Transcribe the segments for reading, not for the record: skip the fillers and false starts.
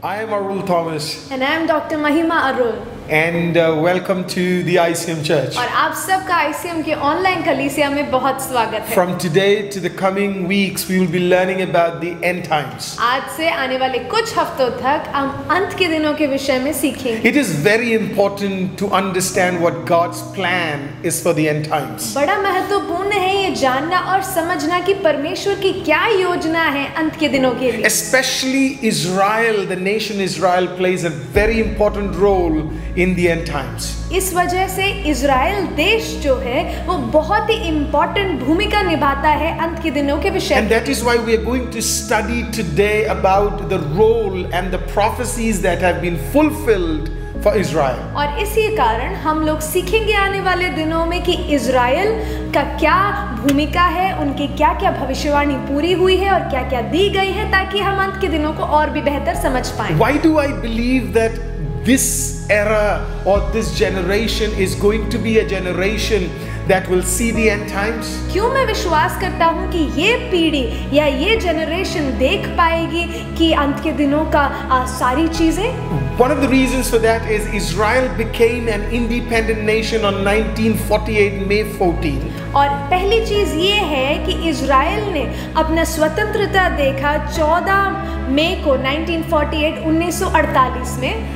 I am Arul Thomas. And I am Dr. Mahima Arul. And welcome to the ICM Church. और आप सबका ICM के online कलीसिया में बहुत स्वागत है. From today to the coming weeks, we will be learning about the end times. आज से आने वाले कुछ हफ्तों तक हम अंत के दिनों के विषय में सीखेंगे. It is very important to understand what God's plan is for the end times. बड़ा महत्वपूर्ण है ये जानना और समझना कि परमेश्वर की क्या योजना है अंत के दिनों के लिए. Especially Israel, the nation Israel plays a very important role in the end times. इस वजह से इज़राइल देश जो है वो बहुत ही इम्पोर्टेंट भूमिका निभाता है अंत के दिनों के विषय में. And that is why we are going to study today about the role and the prophecies that have been fulfilled for Israel. और इसी कारण हम लोग सीखेंगे आने वाले दिनों में कि इज़राइल का क्या भूमिका है, उनकी क्या-क्या भविष्यवाणी पूरी हुई है और क्या-क्या दी गई है ताकि हम अंत के दिनों को और भी बेहतर समझ पाएं. Why do I believe that this era or this generation is going to be a generation that will see the end times? क्यों मैं विश्वास करता हूँ कि ये पीढ़ी या ये जनरेशन देख पाएगी कि अंत के दिनों का सारी चीजें? One of the reasons for that is Israel became an independent nation on 1948 May 14. और पहली चीज ये है कि इज़राइल ने अपना स्वतंत्रता देखा 14 मई को 1948 में.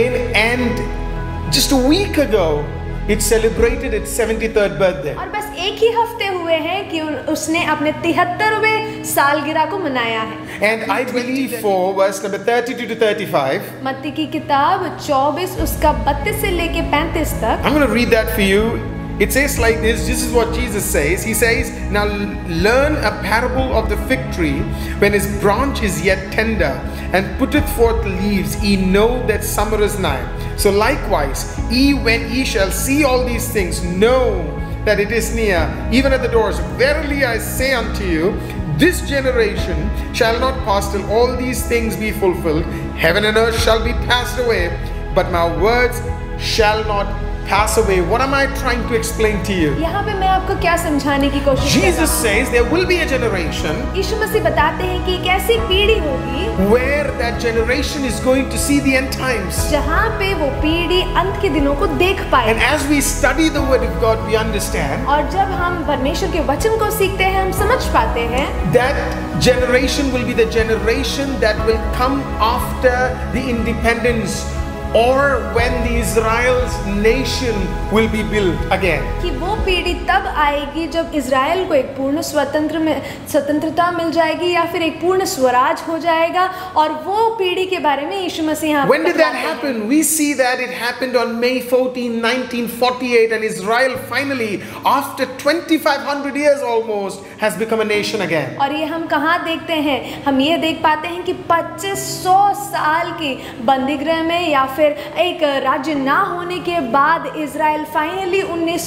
And just a week ago it celebrated its 73rd birthday. और बस एक ही हफ्ते हुए हैं कि उसने अपने 73वें सालगिरह को मनाया है. And I believe for verse number 32 to 35. मत्ती की किताब 24 उसका 32 से लेके 35 तक. I'm going to read that for you. It says like this. This is what Jesus says. He says, "Now learn a parable of the fig tree. When its branch is yet tender and putteth forth leaves, ye know that summer is nigh. So likewise, when ye shall see all these things, know that it is near, even at the doors. Verily I say unto you, this generation shall not pass till all these things be fulfilled. Heaven and earth shall be passed away, but my words shall not pass away." What am I trying to explain to you? यहाँ पे मैं आपको क्या समझाने की कोशिश कर रहा हूँ? Jesus says there will be a generation यीशु मसीह बताते हैं कि एक ऐसी पीढ़ी होगी where that generation is going to see the end times. जहाँ पे वो पीढ़ी अंत के दिनों को देख पाए. And as we study the word of God, we understand और जब हम परमेश्वर के वचन को सीखते हैं हम समझ पाते हैं that generation will be the generation that will come after the independence, or when the Israel's nation will be built again. कि वो पीढ़ी तब आएगी जब इज़राइल को एक पूर्ण स्वतंत्रता मिल जाएगी या फिर एक पूर्ण स्वराज हो जाएगा. और वो पीढ़ी के बारे में यीशु मसीह यहाँ When did that happen? We see that it happened on May 14, 1948, and Israel finally, after 2500 years almost, has become a nation again. और ये हम कहाँ देखते हैं? हम ये देख पाते हैं कि 2500 साल की बंदीगृह में या फिर एक राज्य ना होने के बाद इज़राइल फाइनली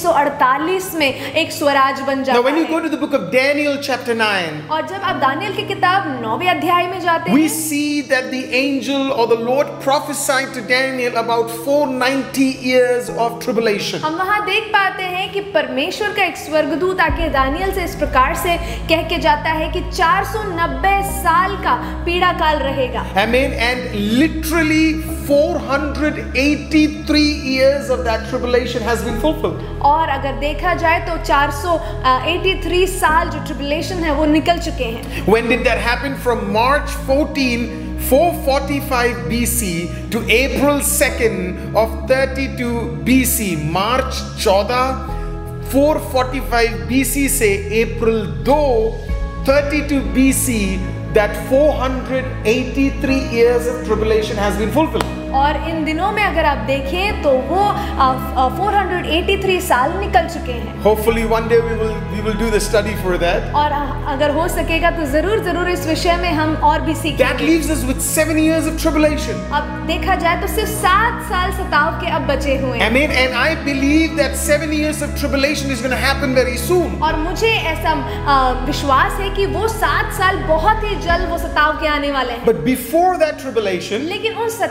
1948 में एक स्वराज बन जाता है. Now when you go to the book of Daniel chapter 9, और जब आप दानियल की किताब 9वें अध्याय में जाते हैं, we see that the angel or the Lord prophesied to Daniel about 490 years of tribulation. हम वहाँ देख पाते हैं कि परमेश्वर का एक स्वर्गदूत आके दानियल से इस प्रकार से कह के जाता है कि 490 साल का पीड़ा काल रहेगा. Amen. And literally 483 years of that tribulation has been fulfilled. और अगर देखा जाए तो 483 साल जो ट्रिबुलेशन है वो निकल चुके हैं. When did that happen? From March 14, 445 BC to April 2nd of 32 BC. March 14, 445 BC से April 2, 32 BC, that 483 years of tribulation has been fulfilled. और इन दिनों में अगर आप देखें तो वो 483 साल निकल चुके हैं. Hopefully one day we will do the study for that. और अगर हो सकेगा तो जरूर इस विषय में हम और भी सीखेंगे. That leaves us with 7 years of tribulation. अब देखा जाए तो सिर्फ 7 साल सताव के अब बचे हुए हैं. Amen. And I believe that 7 years of tribulation is going to happen very soon. और मुझे ऐसा विश्वास है कि वो 7 साल बहुत ही जल्द वो सताव के आने वाले हैं. But before that tribulation, लेकिन उन सताव से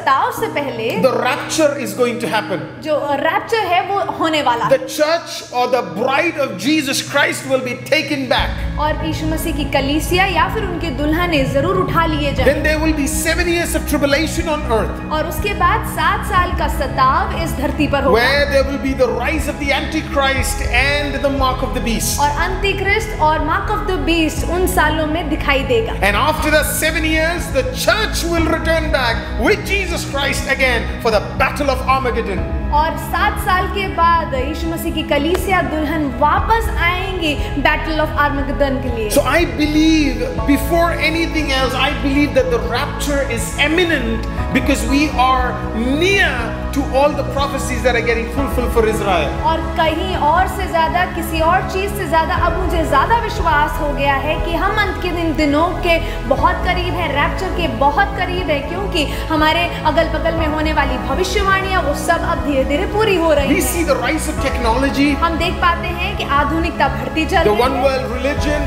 पहले the rapture is going to happen. जो रैप्चर है वो होने वाला है The church or the bride of Jesus Christ will be taken back. और यीशु मसीह की कलीसिया या फिर उनके दुल्हने जरूर उठा लिए जाएंगे। Then there will be 7 years of tribulation on earth, और उसके बाद 7 साल का सताव इस धरती पर होगा where there will be the rise of the Antichrist and the mark of the beast. और अंतिक्रिस्ट और मार्क ऑफ द बीस्ट उन सालों में दिखाई देगा। And after the 7 years, the church will return back with Jesus Christ again for the battle of Armageddon. और 7 साल के बाद यीशु मसीह की कलीसिया दुल्हन वापस आएंगी बैटल ऑफ आर्मगेदन के लिए। So I believe, before anything else, I believe that the rapture is imminent because we are near to all the prophecies that are getting fulfilled for Israel. और कहीं और से ज्यादा किसी और चीज से ज्यादा अब मुझे ज्यादा विश्वास हो गया है कि हम अंत के दिनों के बहुत करीब है, रैप्चर के बहुत करीब है, क्योंकि हमारे अगल बगल में होने वाली भविष्यवाणियां वो सब अब धीरे धीरे पूरी हो रही We हैं। see the rise of technology, हम देख पाते हैं कि आधुनिकता बढ़ती चल the रही one है। world religion,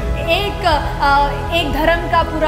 एक धर्म का पूरा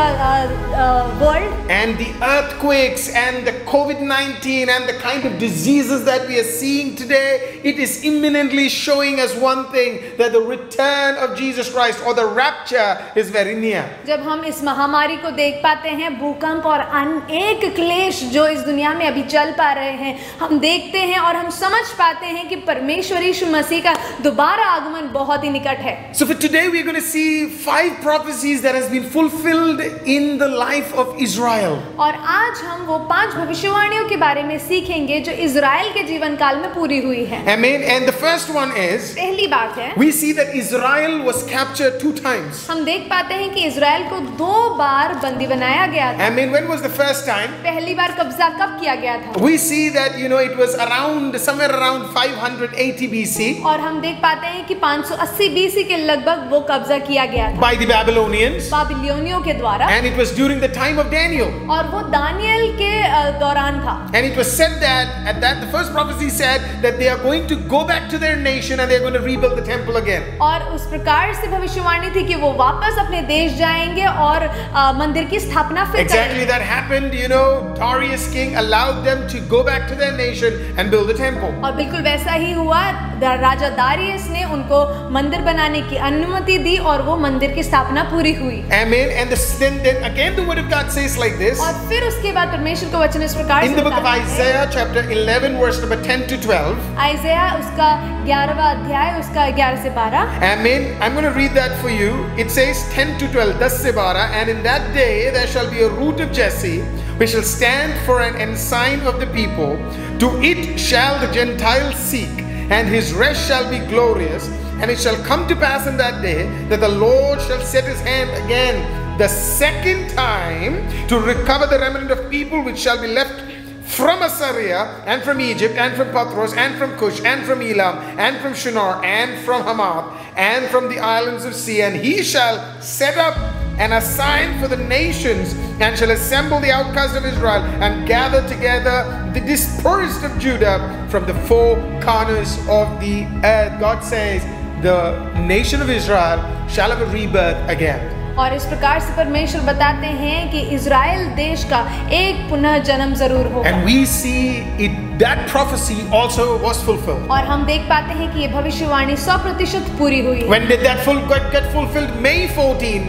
world and the earthquakes and the COVID-19 and the kind of diseases that we are seeing today. It is imminently showing us one thing, that the return of Jesus Christ or the rapture is very near. जब हम इस महामारी को देख पाते हैं, भूकंप और अनेक क्लेश जो इस दुनिया में अभी चल पा रहे हैं, हम देखते हैं और हम समझ पाते हैं कि परमेश्वर यीशु मसीह का दोबारा आगमन बहुत ही निकट है। So for today we are going to see 5 prophecies that has been fulfilled in the life of Israel. और आज हम वो 5 भविष्यवाणियों के बारे में सीखेंगे जो इज़राइल के जीवन काल में पूरी हुई है। Amen. And the first one is, पहली बात है, we see that Israel was captured 2 times. हम देख पाते हैं कि इज़राइल को 2 बार बंदी बनाया गया था। Amen. When was the first time? पहली बार कब्जा कब किया गया था? We see that, it was somewhere around 580 BC और हम देख पाते हैं कि 580 BC के लगभग वो कब्जा किया गया था by the Babylonians, बाबिलोनियों के द्वारा, and it was during the time of Daniel. और वो दानियल के दौरान था। And it was said that the first prophecy said that they are going to go back to their nation and they are going to rebuild the temple again. और उस प्रकार से भविष्यवाणी थी कि वो वापस अपने देश जाएंगे और मंदिर की स्थापना फिर Exactly करेंगे। that happened. Darius king allowed them to go back to their nation and build the temple. और बिल्कुल वैसा ही हुआ, राजा दारियस ने उनको मंदिर बनाने की अनुमति दी और वो मंदिर की स्थापना पूरी हुई। Amen. And then again the word of God says like this. और फिर उसके बाद परमेश्वर का वचन इस प्रकार से In the book of बताता है, Isaiah chapter 11 verse number 10 to 12. आइज़ाया उसका 11वां अध्याय उसका 11 से 12। Amen. I'm going to read that for you. It says 10 to 12. 10 se 12. And in that day there shall be a root of Jesse, which shall stand for an ensign of the people. To it shall the Gentiles seek, and his rest shall be glorious. And it shall come to pass in that day that the Lord shall set his hand again the second time to recover the remnant of people which shall be left from Assyria and from Egypt and from Pathros and from Cush and from Elam and from Shinar and from Hamath and from the islands of sea. And he shall set up and assign for the nations, and shall assemble the outcasts of Israel and gather together the dispersed of Judah from the 4 corners of the earth. God says the nation of Israel shall have a rebirth again. और इस प्रकार से परमेश्वर बताते हैं कि Israel देश का एक पुनः जन्म जरूर होगा। And we see that prophecy also was fulfilled. और हम देख पाते हैं कि ये भविष्यवाणी 100% पूरी हुई है। When did that get fulfilled? May 14,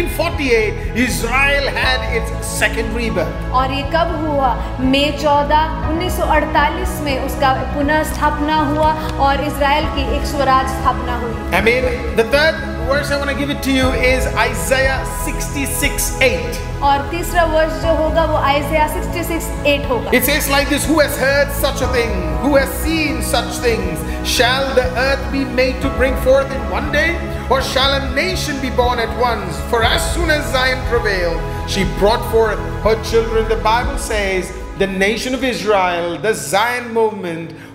1948, Israel had its second rebirth. और ये कब हुआ? मई 14, 1948 में उसका पुनः स्थापना हुआ और इज़राइल की एक स्वराज स्थापना हुई। Amen. The third verse I want to give it to you is Isaiah 66:8. और तीसरा वर्ष जो होगा वो आइज़ाया 66:8 होगा। It says like this: Who has heard such a thing? Who has seen such things? Shall the earth be made to bring forth in one day? Or shall a nation be born at once? For as soon as Zion travailed, she brought forth her children. The Bible says the nation of Israel, the Zion movement,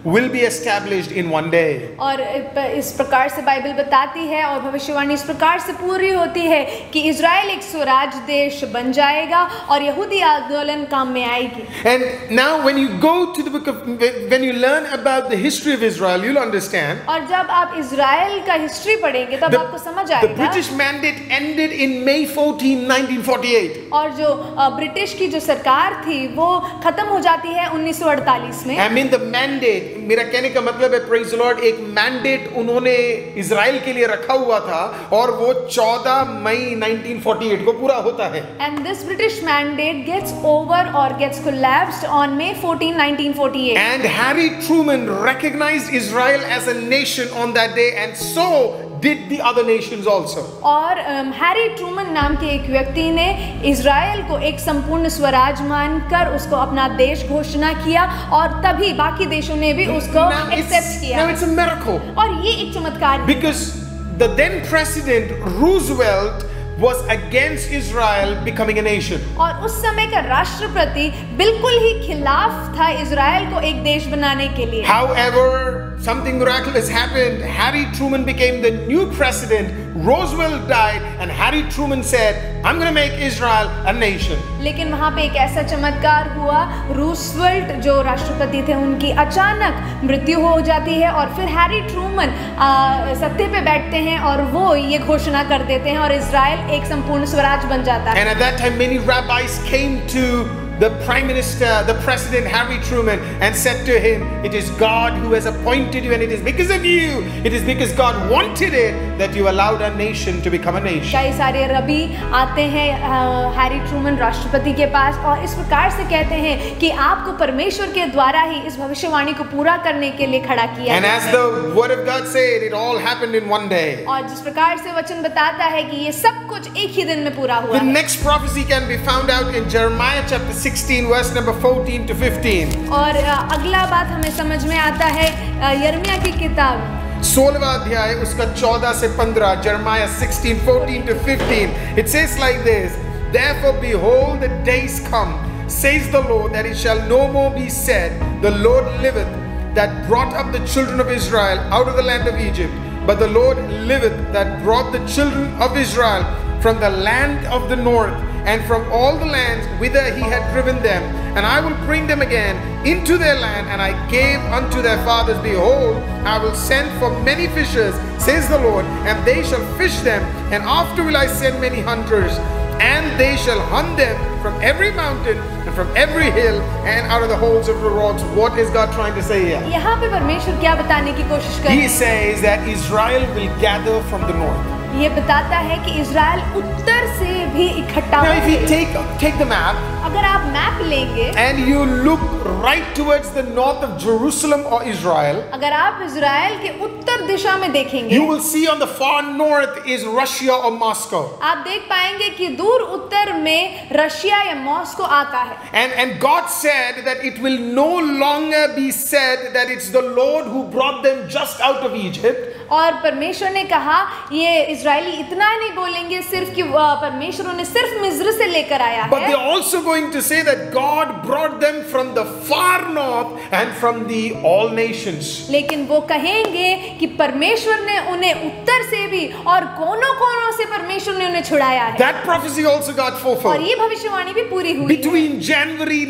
will be established in one day. और इस प्रकार से Bible बताती है और भविष्यवाणी इस प्रकार से पूरी होती है कि इजराइल एक स्वराज देश बन जाएगा और यहूदी आंदोलन काम में आएगी। And now when you go to the book of, when you learn about the history of Israel, you'll understand. और जब आप इजराइल का हिस्ट्री पढ़ेंगे तब आपको समझ The आएगा। British mandate ended in May 14, 1948. और जो ब्रिटिश की जो सरकार थी वो खत्म हो जाती है 1948 में। I mean the mandate, मेरा कहने का मतलब है praise the Lord, एक mandate उन्होंने इजराइल के लिए रखा हुआ था और वो 14 मई 1948 को पूरा होता है। And this British mandate gets over or gets collapsed on May 14, 1948. And Harry Truman recognized Israel as a nation on that day, and so did the other nations also. और हैरी ट्रूमन नाम के एक व्यक्ति ने Israel को एक संपूर्ण स्वराज मानकर उसको अपना देश घोषणा किया और तभी बाकी देशों ने भी उसको एक्सेप्ट किया। Now it's a miracle. और ये एक चमत्कार है। Because the then president Roosevelt was against Israel becoming a nation. और उस समय का राष्ट्रपति बिल्कुल ही खिलाफ था इजराइल को एक देश बनाने के लिए। However, something miraculous happened. Harry Truman became the new president. Roosevelt died, and Harry Truman said, "I'm going to make Israel a nation." लेकिन वहाँ पे एक ऐसा चमत्कार हुआ, रूसवेल्ट जो राष्ट्रपति थे उनकी अचानक मृत्यु हो जाती है और फिर हैरी ट्रूमन सत्ते पे बैठते हैं और वो ये घोषणा कर देते हैं और इजराइल एक संपूर्ण स्वराज बन जाता है। And at that time, many rabbis came to the prime minister, the president Harry Truman, and said to him, "It is God who has appointed you, and it is because of you, it is because God wanted it that you allowed our nation to become a nation." कई सारे रबी आते हैं Harry Truman राष्ट्रपति के पास और इस प्रकार से कहते हैं कि आपको परमेश्वर के द्वारा ही इस भविष्यवाणी को पूरा करने के लिए खड़ा किया। And as the word of God said, it all happened in one day. और जिस प्रकार से वचन बताता है कि ये सब कुछ एक ही दिन में पूरा हुआ The है। next prophecy can be found out in Jeremiah chapter 16, verse number 14 to 15. और अगला बात हमें समझ में आता है यिर्मयाह की किताब 16वां अध्याय उसका 14 से 15, Jeremiah 16, 14 to 15. It says like this, "Therefore behold, the days come, says the Lord, that it shall no more be said, the Lord liveth, that brought up the children of Israel out of the land of Egypt. But the Lord liveth, that brought the children of Israel from the land of the north, and from all the lands whither he had driven them, and I will bring them again into their land, and I gave unto their fathers. Behold, I will send for many fishers, says the Lord, and they shall fish them, and after will I send many hunters, and they shall hunt them from every mountain and from every hill and out of the holes of the rocks." What is God trying to say here? यहाँ पे परमेश्वर क्या बताने की कोशिश कर रहे He हैं? says that Israel will gather from the north. ये बताता है कि इजराइल उत्तर से भी इकट्ठा Now if you होंगे। take the map अगर आप मैप लेंगे and you look right towards the north of Jerusalem or Israel, अगर आप इजराइल के उत्तर दिशा में देखेंगे you will see on the far north is Russia or Moscow. आप देख पाएंगे कि दूर उत्तर में रशिया या मॉस्को आता है। And God said that it will no longer be said that it's the Lord who brought them just out of Egypt. और परमेश्वर ने कहा ये इजरायली इतना नहीं बोलेंगे सिर्फ कि परमेश्वर उन्हें सिर्फ मिस्र से लेकर आया But है, they're also going to say that God brought them from the far north and from the all nations. लेकिन वो कहेंगे कि परमेश्वर ने उन्हें उत्तर से भी और कोनों कोनों से परमेश्वर ने उन्हें छुड़ाया है। That prophecy also got और fulfilled. ये भविष्यवाणी भी पूरी हुई है। Between January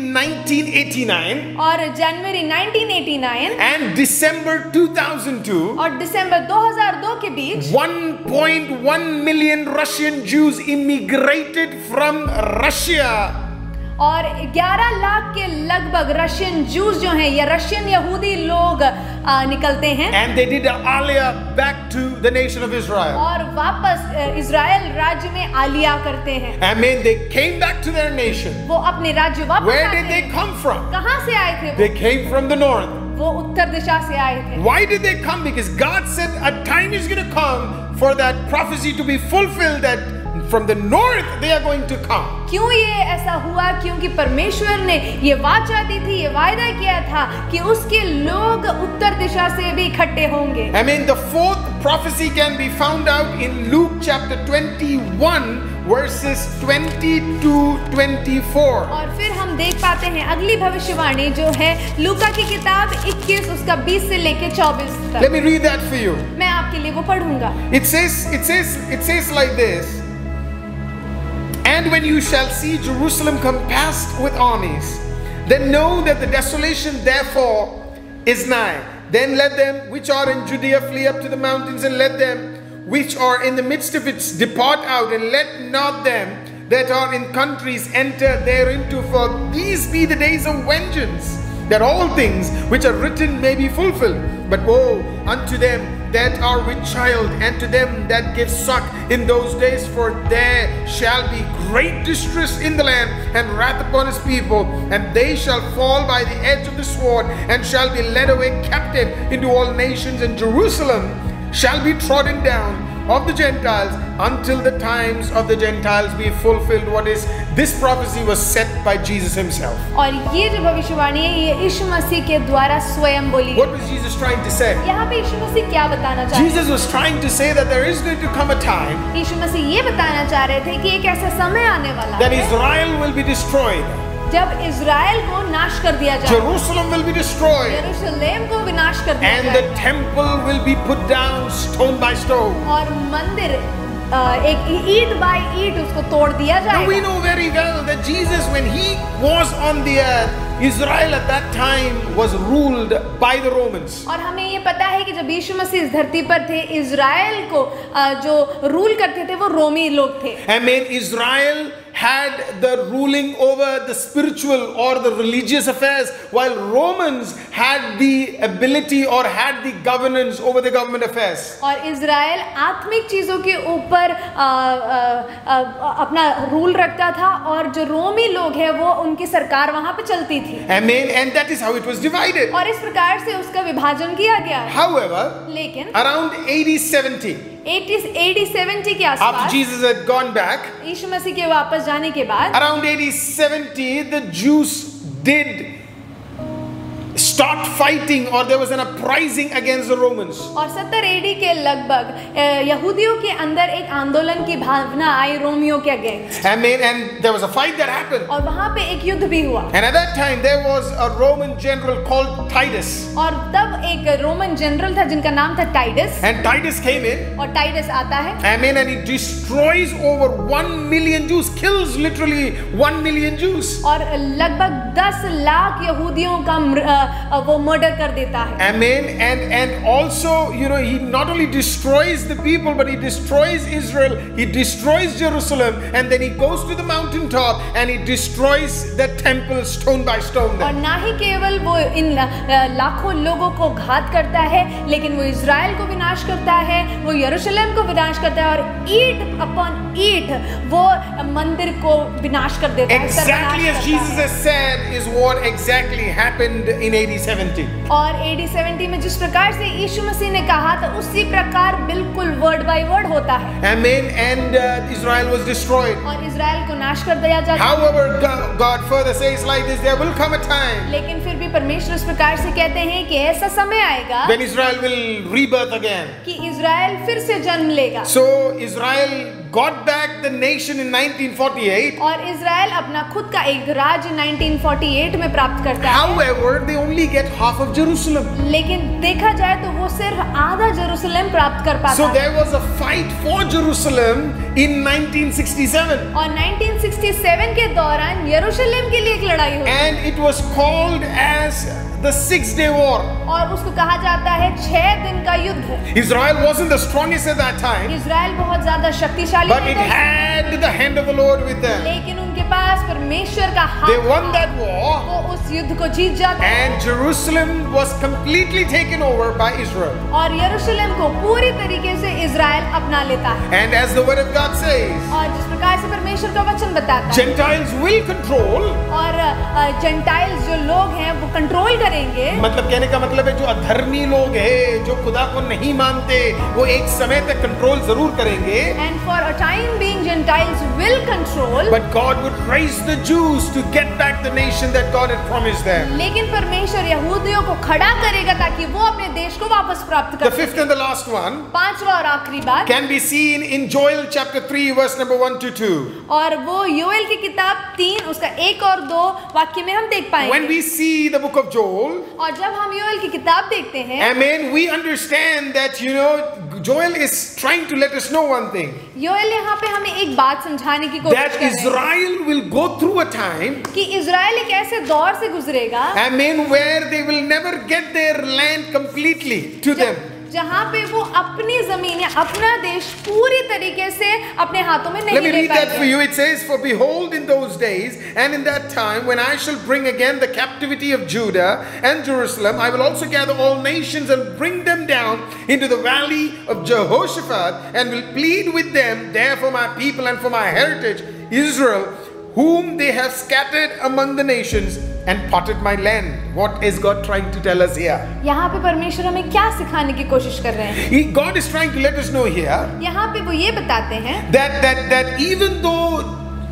1989 और जनवरी 1989 and December 2002, और दिसंबर 2002 के बीच 1.1 million Russian Jews immigrated from Russia. और 11 लाख के लगभग रशियन जूस जो हैं या रशियन यहूदी लोग निकलते हैं And they did an aliyah back to the nation of Israel. और वापस इजराइल राज्य में आलिया करते हैं। I mean, they came back to their nation. वो अपने राज्य वापस Where आते did they हैं। come from? कहाँ से आए थे They came from the north. वो उत्तर दिशा से आए थे। Why did they come? Because God said a time is going to come for that prophecy to be fulfilled, that from the north they are going to come. क्यों ये ऐसा हुआ? क्योंकि परमेश्वर ने ये वाचा दी थी, ये वायदा किया था कि उसके लोग उत्तर दिशा से भी इकट्ठे होंगे। I mean, the fourth prophecy can be found out in Luke chapter 21, verses 20 to 24. और फिर हम देख पाते हैं अगली भविष्यवाणी जो है लूका की किताब 21 उसका 20 से लेके 24 तक। Let me read that for you. मैं आपके लिए वो पढ़ूंगा। It says like this. And when you shall see Jerusalem compassed with armies, then know that the desolation therefore is nigh. Then let them which are in Judea flee up to the mountains, and let them which are in the midst of it depart out, and let not them that are in countries enter thereinto, for these be the days of vengeance, that all things which are written may be fulfilled. But woe unto them that are with child, and to them that give suck in those days, for there shall be great distress in the land, and wrath upon his people, and they shall fall by the edge of the sword, and shall be led away captive into all nations, and Jerusalem shall be trodden down of the Gentiles until the times of the Gentiles be fulfilled. What is this prophecy was set by Jesus himself. और ये जो भविष्यवाणी है ये यीशु मसीह के द्वारा स्वयं बोली। What was Jesus trying to say? यहाँ पे यीशु मसीह क्या बताना चाह रहे थे? Jesus was trying to say that there is going to come a time यीशु मसीह ये बताना चाह रहे थे कि एक ऐसा समय आने वाला that है Israel will be destroyed. जब इजराइल को नाश कर दिया जाए, Jerusalem will be destroyed, यरूशलेम को विनाश कर दिया and जाए, the temple will be put down stone by stone. और मंदिर एक ईंट बाय ईंट उसको तोड़ दिया Now we जाएगा। know very well that Jesus, when he was on the earth, Israel at that time was ruled by the Romans. और हमें ये पता है कि जब यीशु मसीह इस धरती पर थे, इजराइल को जो रूल करते थे वो रोमी लोग थे। I mean, Israel had the ruling over the spiritual or the religious affairs, while Romans had the ability or had the governance over the government affairs. और इजराइल आत्मिक चीजों के ऊपर अपना रूल रखता था, और जो रोमी लोग हैं वो उनकी सरकार वहां पे चलती थी। Amen. And that is how it was divided. और इस प्रकार से उसका विभाजन किया गया है। However, लेकिन around AD 70, 80 70 के after आसपास Jesus had gone back, यीशु मसीह के वापस जाने के बाद around AD 70, the Jews did start fighting, or there was an uprising against the Romans. और 70 एडी के लगभग यहूदियों के अंदर एक आंदोलन की भावना आई रोमियों के against. Amen. And there was a fight that happened. और वहां पे एक युद्ध भी हुआ। And at that time there was a Roman general called Titus. और तब एक रोमन जनरल था जिनका नाम था Titus. And Titus came in. और टाइटस आता है। Amen. And he destroys over 1 million Jews, kills literally 1 million Jews. और लगभग 10 लाख यहूदियों का वो मर्डर कर देता है। Amen. And also, you know, he not only destroys the people, but he destroys Israel, he destroys Jerusalem, and then he goes to the mountaintop and he destroys the temple stone by stone और there. ना ही केवल वो इन लाखों लोगों को घात करता है, लेकिन वो इजराइल को विनाश करता है, वो यरूशलेम को विनाश करता है, और ईंट अपॉन ईंट वो मंदिर को विनाश कर देता है। Exactly as Jesus has said is what exactly happened in AD 70. और AD 70 में जिस प्रकार से यीशु मसीह ने कहा था उसी प्रकार बिल्कुल वर्ड बाय वर्ड होता है। Amen. And Israel was destroyed. और इजराइल को नाश कर दिया जाता है। However, God further says like this, there will come a time लेकिन फिर भी परमेश्वर इस प्रकार से कहते हैं कि ऐसा समय आएगा when Israel will rebirth again. कि इजराइल फिर से जन्म लेगा। So Israel got back the nation in 1948. और इजराइल अपना खुद का एक राज्य 1948 में प्राप्त करता है। However, they only get half of Jerusalem. लेकिन देखा जाए तो वो सिर्फ आधा जेरूशलेम प्राप्त कर पाता So है। there was a fight for Jerusalem in 1967. और 1967 के दौरान यरूशलेम के लिए एक लड़ाई हुई। And it was called as the 6-day war. और उसको कहा जाता है 6 दिन का युद्ध। Israel wasn't the strongest at that time, Israel बहुत ज्यादा शक्तिशाली but it नहीं था, had the hand of the Lord with them. लेकिन उनके पास परमेश्वर का हाथ They won था। that war, वो उस युद्ध को जीत जाता है and Jerusalem was completely taken over by Israel. और यरूशलेम को पूरी तरीके से इजराइल अपना लेता है। And as the word of God says, और जिस प्रकार से परमेश्वर का वचन बताता है, Gentiles will control और जेंटाइल्स जो लोग हैं वो कंट्रोल करेंगे। मतलब कहने का मतलब है जो अधर्मी लोग हैं, जो खुदा को नहीं मानते, वो एक समय तक कंट्रोल जरूर करेंगे। And for a time being, Gentiles will control. But God would raise the Jews to get back the nation that God had promised them. लेकिन परमेश्वर यहूदियों को खड़ा करेगा ताकि वो अपने देश को वापस प्राप्त कर The fifth and the last one पांचवा और आखिरी बात can be seen in Joel chapter 3 verse number 1 to 2. और वो योएल की किताब 3 उसका 1 और 2 वाक्य में हम देख पाएंगे। When we see the book of Joel, और जब हम योएल की किताब देखते हैं, amen, we understand that Joel is trying to let us know one thing. Joel यहाँ पे हमें एक बात समझाने की कोशिश That कर रहे हैं Israel will go through a time, कि इजराइल एक ऐसे दौर से गुजरेगा, amen, where they will never get their land completely to them. जहाँ पे वो अपनी जमीन या अपना देश पूरी तरीके से अपने हाथों में नहीं Let me ले read that for पाएंगे। you. It says, "For behold, in those days and in that time, when I shall bring again the captivity of Judah and Jerusalem, I will also gather all nations and bring them down into the valley of Jehoshaphat, and will plead with them there for my people and for my heritage, Israel, whom they have scattered among the nations and parted my land." What is God trying to tell us here? यहाँ पे परमेश्वर हमें क्या सिखाने की कोशिश कर रहे हैं? God is trying to let us know here यहाँ पे वो ये बताते हैं that even though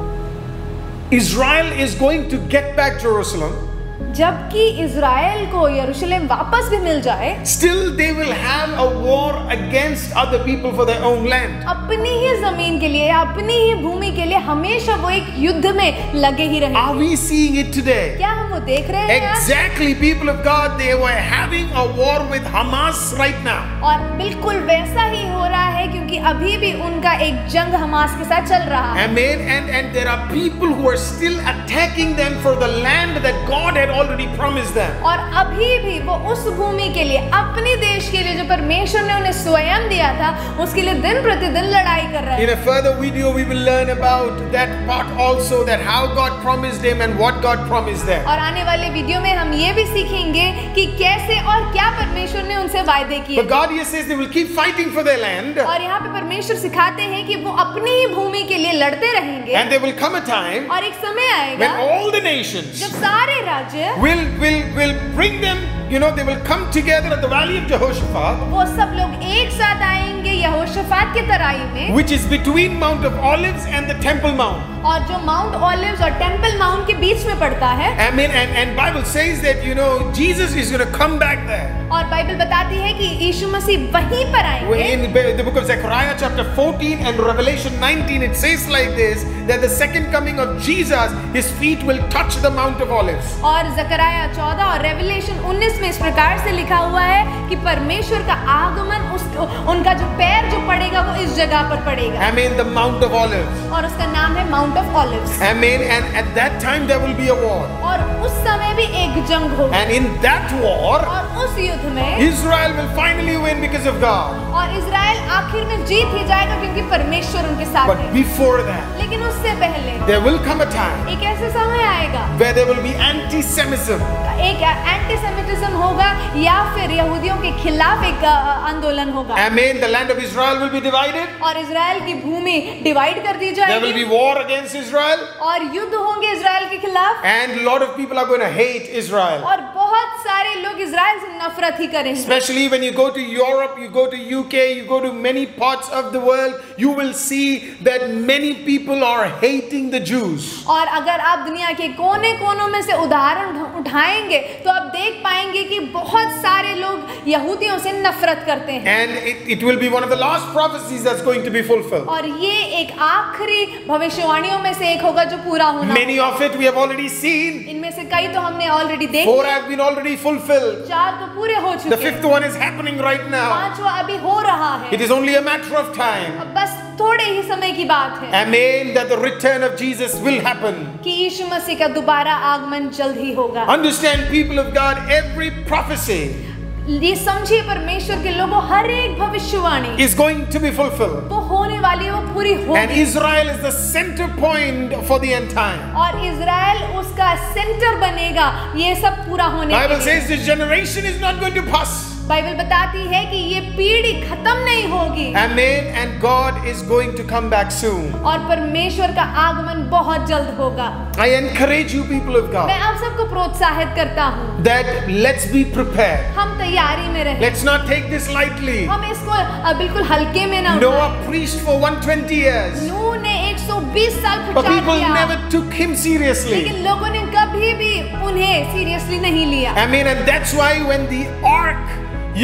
Israel is going to get back Jerusalem, जबकि इजराइल को यरूशलेम वापस भी मिल जाए, still they will have a war against other people for their own land. अपनी ही जमीन के लिए, अपनी ही भूमि के लिए हमेशा वो एक युद्ध में लगे ही Are रहेंगे। we seeing it today? क्या हम वो देख रहे हैं आज? Exactly, people of God, they were having a war with Hamas right now. और बिल्कुल वैसा ही हो रहा है क्योंकि अभी भी उनका एक जंग हमास के साथ चल रहा है। Amen. And there are people who are still attacking them for the land that God had already promised them. और अभी भी वो उस भूमि के लिए, अपने देश के लिए जो परमेश्वर ने उन्हें स्वयं दिया था, उसके लिए दिन प्रतिदिन लड़ाई कर रहे In हैं। a further video, we will learn about that part also, that how God promised them and what God promised them. और आने वाले वीडियो में हम ये भी सीखेंगे कि कैसे और क्या परमेश्वर ने उनसे वायदे किए। But God here says they will keep fighting for their land, और यहाँ पे परमेश्वर सिखाते हैं कि वो अपनी ही भूमि के लिए लड़ते रहेंगे। and there will come a time और एक समय आएगा when all the nations जब सारे राज्य will bring them, they will come together at the valley of Jehoshaphat, वो सब लोग एक साथ आएंगे यहोशाफात के तराई में, which is between Mount of Olives and the Temple Mount. और जो माउंट ऑलिव्स और टेंपल माउंट के बीच में पड़ता है। Amen. And Bible says that Jesus is going to come back there. और बाइबल बताती है कि यीशु मसीह वहीं पर आएंगे। In the book of Zechariah chapter 14 and Revelation 19, it says like this, that the second coming of Jesus, his feet will touch the Mount of Olives. और जकरया 14 और revelation 19 में इस प्रकार से लिखा हुआ है कि परमेश्वर का आगमन उनका जो पैर जो पड़ेगा वो इस जगह पर पड़ेगा। Amen. The Mount of Olives. और उसका नाम है Mount of Olives. Amen. And at that time there will be a war. और उस समय भी एक जंग होगी। And in that war, और उस युद्ध में Israel will finally win because of God. और इजराइल आखिर में जीत ही जाएगा क्योंकि परमेश्वर उनके साथ But है। before that, लेकिन उससे पहले there will come a time एक ऐसे समय आएगा where there will be anti-Semitism. एक एंटीसेमिटिज्म होगा या फिर यहूदियों के खिलाफ एक आंदोलन होगा। Amen. The land of Israel will be divided. और इजराइल की भूमि डिवाइड कर दी There will be जाएगी war against Israel. और युद्ध होंगे इजराइल के खिलाफ And a lot of people are going to hate Israel. और बहुत सारे लोग इजराइल से नफरत ही करेंगे। Especially when you go to Europe, you go to UK, you go to many parts of the world, you will see that many people are hating the Jews. और अगर आप दुनिया के कोने कोनों में से उदाहरण उठाएंगे तो आप देख पाएंगे कि बहुत सारे लोग यहूदियों से नफरत करते हैं। And it will be one of the last prophecies that's going to be fulfilled. और ये एक आखिरी भविष्यवाणियों में से एक होगा जो पूरा होना Many of it we have already seen. इनमें से कई तो हमने ऑलरेडी देख 4 लिए, have been already fulfilled. 4 तो पूरे हो The चुके 5th हैं, one is happening right now. 5वां अभी हो रहा It है। is only a matter of time. अब बस थोड़े ही समय की बात है Amen. That the return of Jesus will happen. कि यीशु मसीह का दोबारा आगमन जल्द ही होगा। Understand, people of God, every prophecy ये समझिए परमेश्वर के लोगों, हर एक भविष्यवाणी is going to be fulfilled. वो होने वाली है, वो पूरी And होगी। Israel is the center point for the end time. और इजराइल उसका सेंटर बनेगा ये सब पूरा होने के Bible लिए। says this generation is not going to pass. Bible बताती है कि ये पीढ़ी खत्म नहीं होगी। Amen. And God is going to come back soon. और परमेश्वर का आगमन बहुत जल्द होगा। I encourage you, people of मैं God, आप सबको प्रोत्साहित करता हूँ, that let's be prepared. हम तैयारी में रहें। Let's not take this lightly. हम इसको बिल्कुल हल्के में ना Noah उठाएं। preached for 120 years, नूह ने 120 साल but प्रचार people किया, never took him seriously. लेकिन लोगों ने कभी भी उन्हें सीरियसली नहीं लिया। Amen. And that's why when the ark,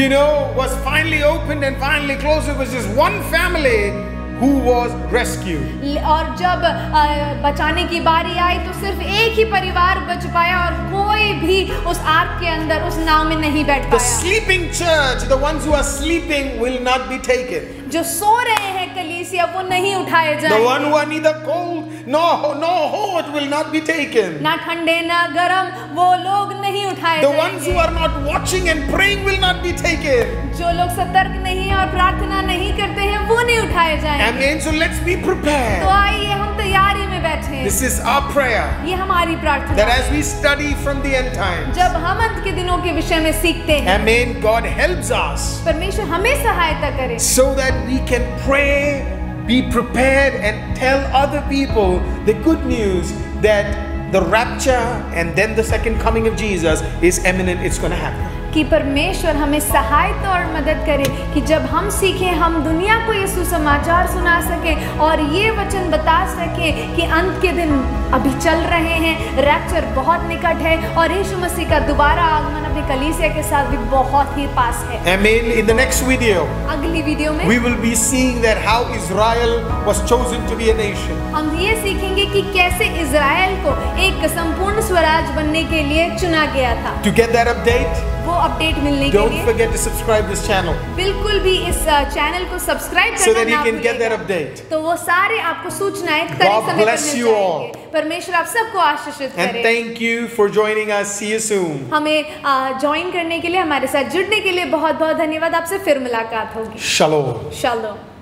was finally opened and finally closed, it was just one family who was rescued. और जब बचाने की बारी आई तो सिर्फ एक ही परिवार बच पाया और कोई भी उस आर्क के अंदर उस नाव में नहीं बैठ The पाया। sleeping church, the ones who are sleeping, will not be taken. जो सो रहे हैं कलीसिया वो नहीं उठाए The जाएंगे। one who are neither cold nor hot will not be taken. ना ठंडे ना गरम वो लोग नहीं उठाए The ones who जाएंगे। are not watching and praying will not be taken. जो लोग सतर्क नहीं है और प्रार्थना नहीं करते हैं वो नहीं उठाए जाएंगे। Amen. So let's be तो prepared. आइए हम तैयारी में बैठे। This is our prayer, ये हमारी प्रार्थना that है। as we study from the end times, जब हम अंत के दिनों के विषय में सीखते हैं, Amen, God helps us परमेश्वर हमें सहायता करे so that we can pray, be prepared, and tell other people the good news that the rapture and then the second coming of Jesus is imminent. It's going to happen. कि परमेश्वर हमें सहायता और मदद करे कि जब हम सीखें हम दुनिया को ये सुसमाचार सुना सकें और ये वचन बता सकें कि अंत के दिन अभी चल रहे हैं, रैप्चर बहुत निकट है और यीशु मसीह का दोबारा आगमन अपनी कलीसिया के साथ भी बहुत ही पास है। Amen. In the next video, अगली वीडियो में we will be seeing that how Israel was chosen to be a nation. हम ये सीखेंगे कि कैसे इज़राइल को एक संपूर्ण स्वराज बनने के लिए चुना गया था। To get that update, वो अपडेट मिलने के don't लिए forget to subscribe this channel बिल्कुल भी इस चैनल को सब्सक्राइब so करना that you ना can get that भूलिएगा। update. तो वो सारे आपको सूचनाएं God करीब समय पर bless मिल you जाएंगे। परमेश्वर आप सबको आशीषित And करे। thank you for joining us. See you soon. हमें ज्वाइन करने के लिए, हमारे साथ जुड़ने के लिए बहुत बहुत धन्यवाद। आपसे फिर मुलाकात होगी। Shalom. शालोम।